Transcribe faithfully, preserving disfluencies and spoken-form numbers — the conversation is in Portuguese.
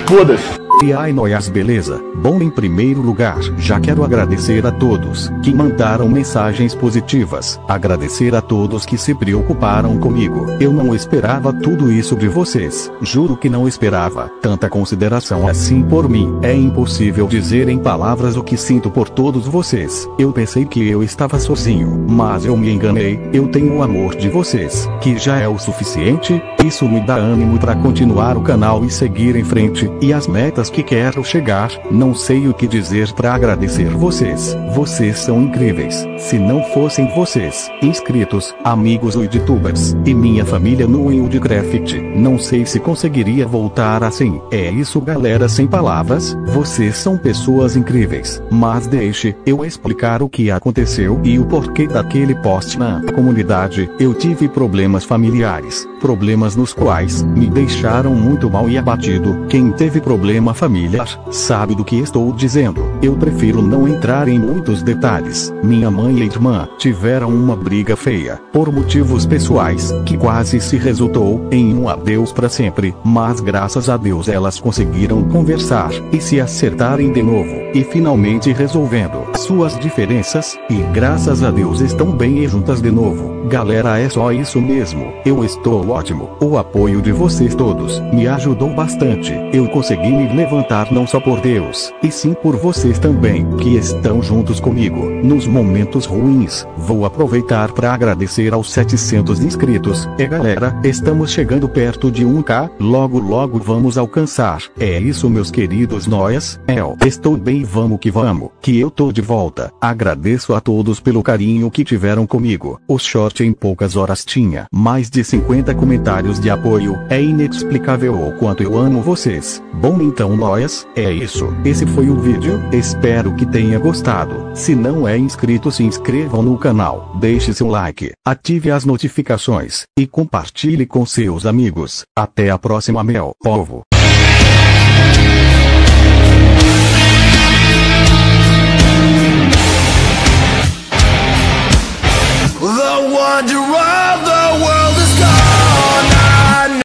foda-se. E ai noias, beleza? Bom, em primeiro lugar, já quero agradecer a todos que mandaram mensagens positivas, agradecer a todos que se preocuparam comigo. Eu não esperava tudo isso de vocês, juro que não esperava tanta consideração assim por mim. É impossível dizer em palavras o que sinto por todos vocês. Eu pensei que eu estava sozinho, mas eu me enganei. Eu tenho o amor de vocês, que já é o suficiente. Isso me dá ânimo para continuar o canal e seguir em frente, e as metas que quero chegar. Não sei o que dizer para agradecer vocês. Vocês são incríveis. Se não fossem vocês, inscritos, amigos youtubers, e minha família no Wildcraft, não sei se conseguiria voltar assim. É isso galera, sem palavras, vocês são pessoas incríveis. Mas deixe eu explicar o que aconteceu e o porquê daquele post na comunidade. Eu tive problemas familiares, problemas nos quais me deixaram muito mal e abatido. Quem teve problema familiar sabe do que estou dizendo. Eu prefiro não entrar em muitos detalhes. Minha mãe e irmã tiveram uma briga feia, por motivos pessoais, que quase se resultou em um adeus para sempre, mas graças a Deus elas conseguiram conversar e se acertarem de novo, e finalmente resolvendo suas diferenças, e graças a Deus estão bem e juntas de novo. Galera, é só isso mesmo. Eu estou ótimo. O apoio de vocês todos me ajudou bastante. Eu consegui me levantar não só por Deus, e sim por vocês também, que estão juntos comigo nos momentos ruins. Vou aproveitar para agradecer aos setecentos inscritos. E galera, estamos chegando perto de um K, logo logo vamos alcançar. É isso meus queridos noias. Eu estou bem, vamos que vamos, que eu tô de volta. Agradeço a todos pelo carinho que tiveram comigo. O short em poucas horas tinha mais de cinquenta comentários de apoio. É inexplicável o quanto eu amo vocês. Bom então noias, é isso. Esse foi o vídeo, espero que tenha gostado. Se não é inscrito, se inscrevam no canal, deixe seu like, ative as notificações, e compartilhe com seus amigos. Até a próxima meu povo. The Wanderer.